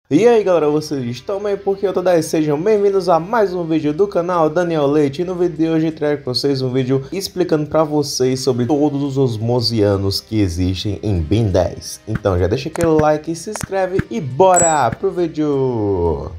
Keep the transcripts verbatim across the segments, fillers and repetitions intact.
E aí galera, vocês estão bem? Porque eu tô daí, sejam bem-vindos a mais um vídeo do canal Daniel Leite. E no vídeo de hoje eu trago para vocês um vídeo explicando para vocês sobre todos os osmosianos que existem em Ben dez. Então já deixa aquele like, se inscreve e bora pro vídeo!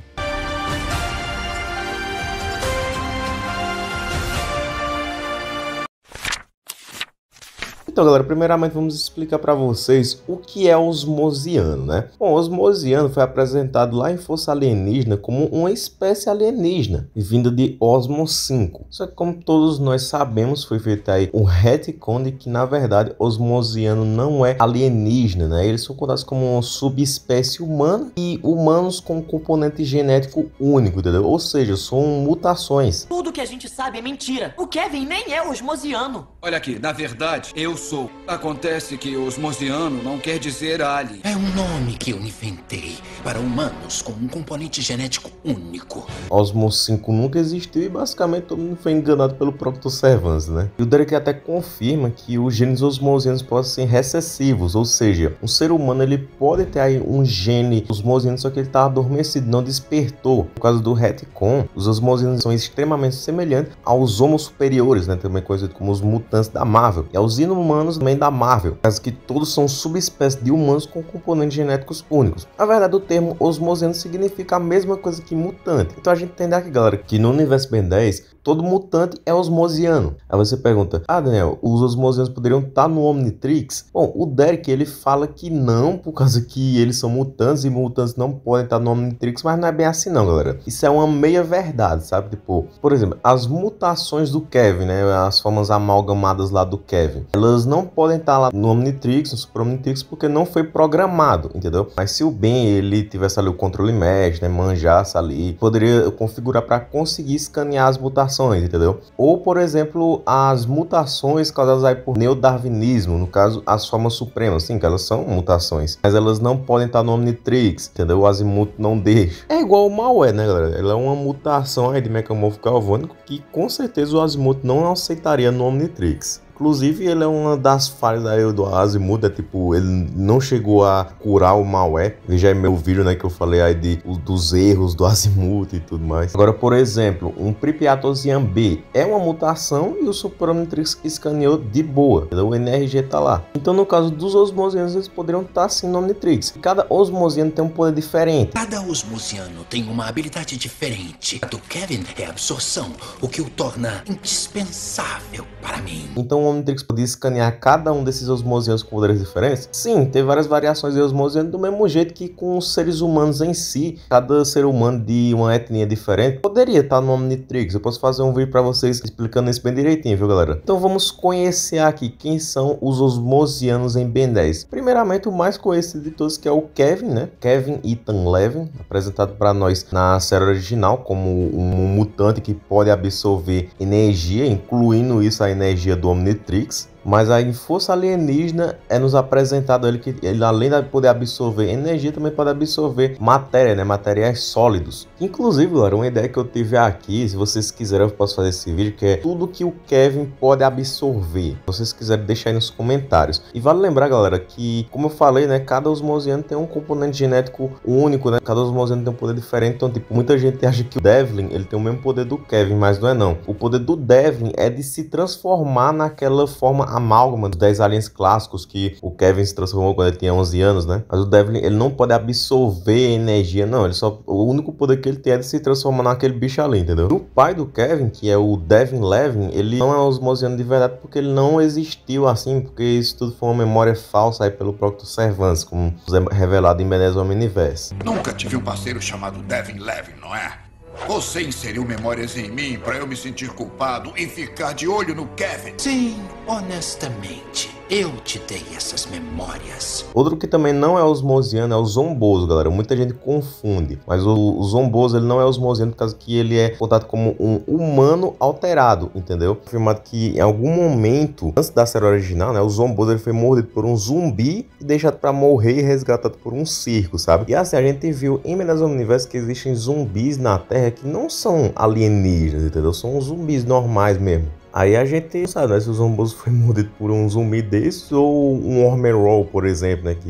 Então galera, primeiramente vamos explicar para vocês o que é osmosiano, né? Bom, osmosiano foi apresentado lá em Força Alienígena como uma espécie alienígena, vinda de Osmos cinco. Só que como todos nós sabemos, foi feito aí um retcon de que na verdade osmosiano não é alienígena, né? Eles são contados como uma subespécie humana e humanos com um componente genético único, entendeu? Ou seja, são mutações. Tudo que a gente sabe é mentira. O Kevin nem é osmosiano. Olha aqui, na verdade, eu sou. Acontece que osmosiano não quer dizer alien. É um nome que eu inventei para humanos com um componente genético único. Osmos cinco nunca existiu e basicamente todo mundo foi enganado pelo Protocervans, né? E o Derek até confirma que os genes osmosianos podem ser recessivos, ou seja, um ser humano ele pode ter aí um gene osmosiano, só que ele está adormecido, não despertou. Por causa do retcon, os osmosianos são extremamente semelhantes aos homos superiores, né? Também conhecidos como os mutantes da Marvel, e aos inumanos também da Marvel, caso que todos são subespécies de humanos com componentes genéticos únicos. Na verdade, o termo osmosiano significa a mesma coisa que mutante. Então a gente entende aqui, galera, que no universo Ben dez, todo mutante é osmosiano. Aí você pergunta, ah Daniel, os osmosianos poderiam estar no Omnitrix? Bom, o Derek ele fala que não, por causa que eles são mutantes e mutantes não podem estar no Omnitrix, mas não é bem assim não, galera. Isso é uma meia verdade, sabe? Tipo, por exemplo, as mutações do Kevin, né, as formas amalgamadas lá do Kevin, elas não podem estar lá no Omnitrix, no Super Omnitrix, porque não foi programado, entendeu? Mas se o Ben ele tivesse ali o controle mesh, né, manjasse ali, poderia configurar para conseguir escanear as mutações, entendeu? Ou, por exemplo, as mutações causadas aí por neodarwinismo, no caso, as formas supremas, sim, que elas são mutações, mas elas não podem estar no Omnitrix, entendeu? O Azimuth não deixa. É igual o Malware, né, galera? Ela é uma mutação aí de mecamorfo galvânico que, com certeza, o Azimuth não aceitaria no Omnitrix. Inclusive, ele é uma das falhas aí do Azimuth, é tipo, ele não chegou a curar o malware. Veja aí meu vídeo, né, que eu falei aí de, dos erros do Azimuth e tudo mais. Agora, por exemplo, um Pripyatosian B é uma mutação e o Super Omnitrix escaneou de boa, o N R G tá lá. Então, no caso dos osmosianos, eles poderiam estar sim no Omnitrix. Cada osmosiano tem um poder diferente. Cada osmosiano tem uma habilidade diferente. A do Kevin é absorção, o que o torna indispensável para mim. Então, o Omnitrix podia escanear cada um desses osmosianos com poderes diferentes? Sim, tem várias variações de osmosianos, do mesmo jeito que com os seres humanos em si, cada ser humano de uma etnia diferente poderia estar no Omnitrix. Eu posso fazer um vídeo para vocês explicando isso bem direitinho, viu galera? Então vamos conhecer aqui quem são os osmosianos em Ben dez. Primeiramente, o mais conhecido de todos, que é o Kevin, né? Kevin Ethan Levin, apresentado para nós na série original como um mutante que pode absorver energia, incluindo isso a energia do Omnitrix. Mas aí em Força Alienígena é nos apresentado ele que ele, além de poder absorver energia, também pode absorver matéria, né? Materiais sólidos. Inclusive, galera, uma ideia que eu tive aqui, se vocês quiserem eu posso fazer esse vídeo, que é tudo que o Kevin pode absorver. Se vocês quiserem deixar aí nos comentários. E vale lembrar, galera, que como eu falei, né, cada osmosiano tem um componente genético único, né? Cada osmosiano tem um poder diferente. Então, tipo, muita gente acha que o Devlin, ele tem o mesmo poder do Kevin, mas não é não. O poder do Devlin é de se transformar naquela forma amálgama dos dez aliens clássicos que o Kevin se transformou quando ele tinha onze anos, né? Mas o Devlin, ele não pode absorver energia, não. Ele só, o único poder que ele tem é de se transformar naquele bicho ali, entendeu? O pai do Kevin, que é o Devin Levin, ele não é osmosiano de verdade porque ele não existiu assim, porque isso tudo foi uma memória falsa aí pelo Protocervans, como é revelado em Ben dez Omniverse. Nunca tive um parceiro chamado Devin Levin, não é? Você inseriu memórias em mim para eu me sentir culpado e ficar de olho no Kevin. Sim, honestamente, eu te dei essas memórias. Outro que também não é osmosiano é o Zomboso, galera. Muita gente confunde. Mas o, o Zomboso, ele não é osmosiano por causa que ele é contado como um humano alterado, entendeu? Afirmado que em algum momento, antes da série original, né, o Zomboso ele foi mordido por um zumbi e deixado para morrer e resgatado por um circo, sabe? E assim, a gente viu em Ben dez Omniverse que existem zumbis na Terra que não são alienígenas, entendeu? São zumbis normais mesmo. Aí a gente sabe, né, se o Zomboso foi mordido por um zumbi desse ou um Ormerol, por exemplo, né, que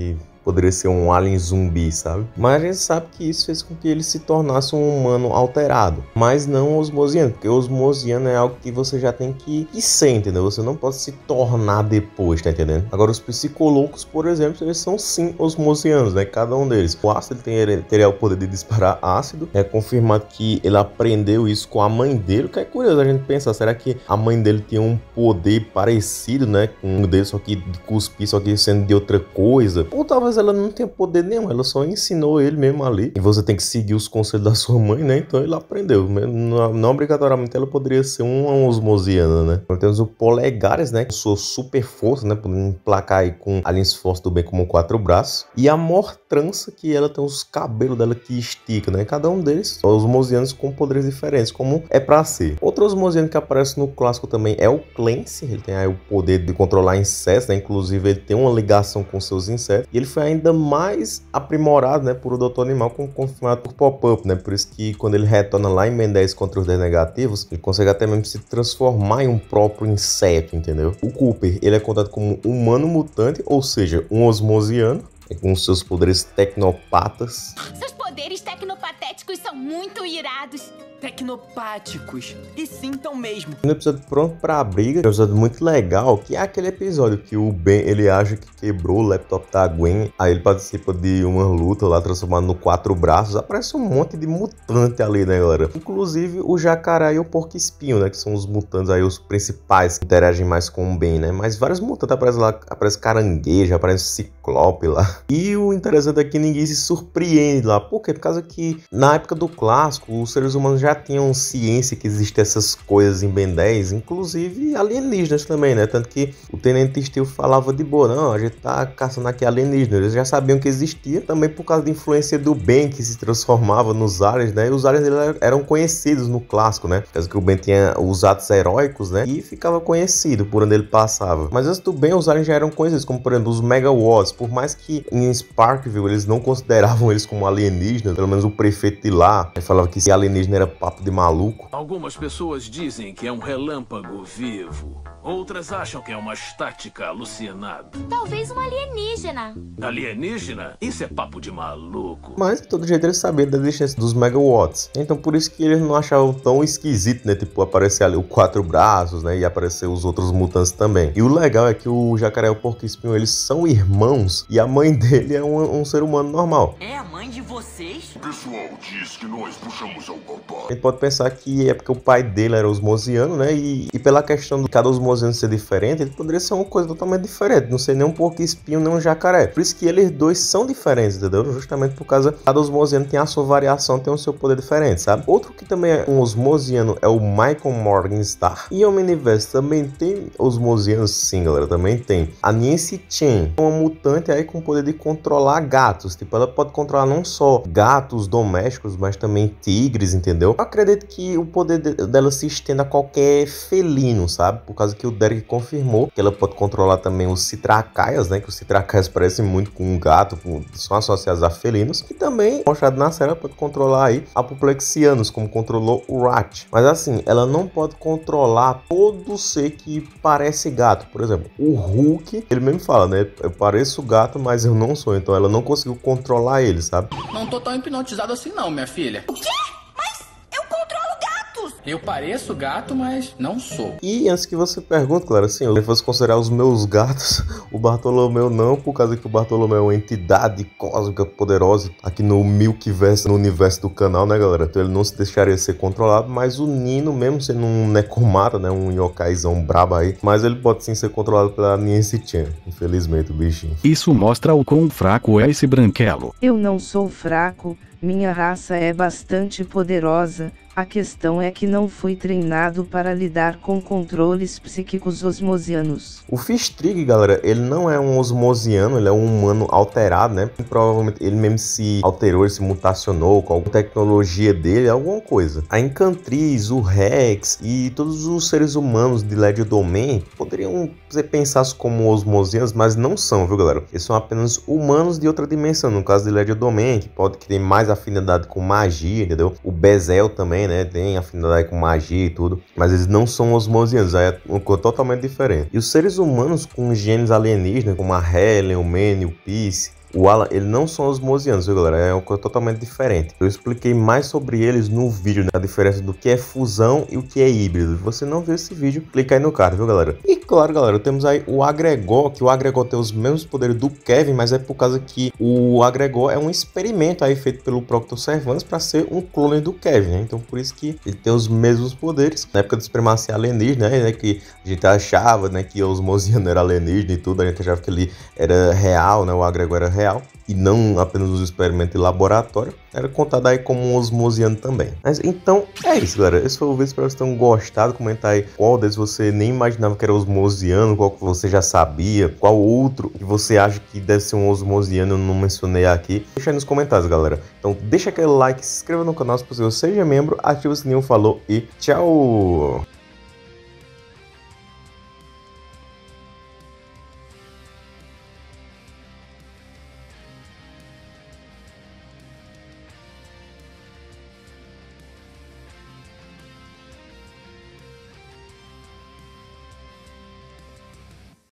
poderia ser um alien zumbi, sabe? Mas a gente sabe que isso fez com que ele se tornasse um humano alterado, mas não osmosiano, porque osmosiano é algo que você já tem que, que ser, entendeu? Você não pode se tornar depois, tá entendendo? Agora, os psicolocos, por exemplo, eles são sim osmosianos, né? Cada um deles. O ácido tem, ele teria o poder de disparar ácido. É confirmado que ele aprendeu isso com a mãe dele, o que é curioso a gente pensar, será que a mãe dele tinha um poder parecido, né? Com um dele, só que de cuspir, só que sendo de outra coisa? Ou talvez ela não tenha poder nenhum, ela só ensinou ele mesmo ali. E você tem que seguir os conselhos da sua mãe, né? Então ele aprendeu. Não, não obrigatoriamente ela poderia ser uma osmosiana, né? Nós temos o Polegares, né? Com sua super força, né? Podendo emplacar aí com aliens fortes do bem como quatro braços. E a Mortrança, que ela tem os cabelos dela que estica, né? Cada um deles são osmosianos com poderes diferentes, como é pra ser. Outro osmosiano que aparece no clássico também é o Clancy. Ele tem aí o poder de controlar insetos, né? Inclusive ele tem uma ligação com seus insetos. E ele foi ainda mais aprimorado, né? Por o doutor Animal, como confirmado por Pop-Up, né? Por isso que quando ele retorna lá em Ben dez contra os dez negativos, ele consegue até mesmo se transformar em um próprio inseto, entendeu? O Cooper, ele é contado como humano mutante, ou seja, um osmosiano, com seus poderes tecnopatas. Seus poderes tecnopatéticos são muito irados. Tecnopáticos. E sim, tão mesmo. No episódio Pronto pra Briga, é um episódio muito legal, que é aquele episódio que o Ben, ele acha que quebrou o laptop da Gwen, aí ele participa de uma luta lá, transformado no quatro braços, aparece um monte de mutante ali, né, galera? Inclusive o Jacaré e o Porco-Espinho, né, que são os mutantes aí, os principais, que interagem mais com o Ben, né? Mas vários mutantes aparecem lá, aparece caranguejo, aparece ciclope lá. E o interessante é que ninguém se surpreende lá. Por quê? Por causa que na época do clássico, os seres humanos já tinham ciência que existem essas coisas em Ben dez, inclusive alienígenas também, né? Tanto que o Tenente Steel falava de boa, não, a gente tá caçando aqui alienígenas. Eles já sabiam que existia, também por causa da influência do Ben, que se transformava nos aliens, né? E os aliens dele eram conhecidos no clássico, né? Por causa que o Ben tinha os atos heróicos, né? E ficava conhecido por onde ele passava. Mas antes do Ben, os aliens já eram conhecidos, como por exemplo os Megawatts. Por mais que em Sparkville eles não consideravam eles como alienígenas, pelo menos o prefeito de lá, ele falava que esse alienígena era papo de maluco. Algumas pessoas dizem que é um relâmpago vivo. Outras acham que é uma estática alucinada. Talvez um alienígena. Alienígena? Isso é papo de maluco. Mas de todo jeito eles sabiam da existência dos Megawatts. Então por isso que eles não achavam tão esquisito, né? Tipo, aparecer ali o quatro braços, né? E aparecer os outros mutantes também. E o legal é que o Jacaré e o Porco-Espinho, eles são irmãos. E a mãe dele é um, um ser humano normal. É a mãe de vocês? O pessoal diz que nós puxamos ao papai. A gente pode pensar que é porque o pai dele era osmosiano, né? E, e pela questão de cada osmosiano ser diferente, ele poderia ser uma coisa totalmente diferente. Não ser nem um porco-espinho, nem um jacaré. Por isso que eles dois são diferentes, entendeu? Justamente por causa que cada osmosiano tem a sua variação, tem o seu poder diferente, sabe? Outro que também é um osmosiano é o Michael Morgenstern. E o Omniverse também tem osmosianos, sim, galera. Também tem. A Nancy Chen, uma mutante aí com o poder de controlar gatos. Tipo, ela pode controlar não só gatos domésticos, mas também tigres, entendeu? Eu acredito que o poder de, dela se estenda a qualquer felino, sabe? Por causa que o Derek confirmou que ela pode controlar também os citracaias, né? Que os citracaias parecem muito com um gato, com, são associados a felinos. E também, mostrado na série, ela pode controlar aí apoplexianos, como controlou o Rat. Mas assim, ela não pode controlar todo ser que parece gato. Por exemplo, o Hulk, ele mesmo fala, né? Eu pareço gato, mas eu não sou. Então ela não conseguiu controlar ele, sabe? Não tô tão hipnotizado assim não, minha filha. O quê? Mas eu controlo gatos! Eu pareço gato, mas não sou. E antes que você pergunte, claro, assim, eu fosse considerar os meus gatos, o Bartolomeu não, por causa que o Bartolomeu é uma entidade cósmica poderosa aqui no Milkverse, no universo do canal, né, galera? Então ele não se deixaria ser controlado, mas o Nino, mesmo sendo um Necomata, né, um yokaizão brabo aí, mas ele pode sim ser controlado pela Nancy Chen, infelizmente, o bichinho. Isso mostra o quão fraco é esse branquelo. Eu não sou fraco, minha raça é bastante poderosa. A questão é que não fui treinado para lidar com controles psíquicos osmosianos. O Fistrig, galera, ele não é um osmosiano, ele é um humano alterado, né? Provavelmente ele mesmo se alterou, ele se mutacionou com alguma tecnologia dele, alguma coisa. A Encantriz, o Rex e todos os seres humanos de Legiodomain poderiam ser pensados como osmosianos, mas não são, viu, galera? Eles são apenas humanos de outra dimensão, no caso de Legiodomain, que pode que tem mais afinidade com magia, entendeu? O Bezel também, né, tem afinidade com magia e tudo, mas eles não são osmosianos, aí é uma coisa totalmente diferente. E os seres humanos com genes alienígenas, como a Helen, o Manny, o Peace, o Alan, ele não são osmosianos, viu, galera? É uma coisa totalmente diferente. Eu expliquei mais sobre eles no vídeo, né? A diferença do que é fusão e o que é híbrido. Se você não viu esse vídeo, clica aí no card, viu, galera? E claro, galera, temos aí o Agregor, que o Agregor tem os mesmos poderes do Kevin, mas é por causa que o Agregor é um experimento aí feito pelo Proctor Servans para ser um clone do Kevin, né? Então por isso que ele tem os mesmos poderes. Na época da supremacia alienígena, né, que a gente achava, né, que os osmosiano era alienígena e tudo, a gente achava que ele era real, né, o Agregor era real, e não apenas um experimento de laboratório, era contado aí como um osmosiano também. Mas então é isso, galera. Esse foi o vídeo, espero que vocês tenham gostado. Comenta aí qual deles você nem imaginava que era osmosiano, qual que você já sabia, qual outro que você acha que deve ser um osmosiano, eu não mencionei aqui. Deixa aí nos comentários, galera. Então deixa aquele like, se inscreva no canal se possível, seja membro, ativa o sininho, falou e tchau!